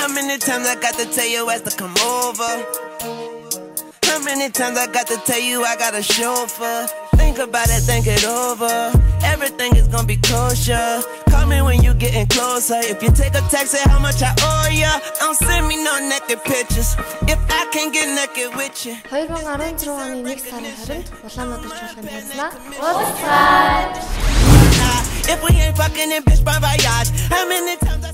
How many times I got to tell your ass to come over? How many times I got to tell you I got a chauffeur? Think about it, think it over. Everything is gonna be kosher. Call me when you getting closer. If you take a text, say how much I owe ya. Don't send me no naked pictures if I can't get naked with you. 2016 оны 1 сарын 20-нд Улаанбаатар чуулганд хийснаа. Уулзцай. If we ain't fucking in bitch bon voyage, how many times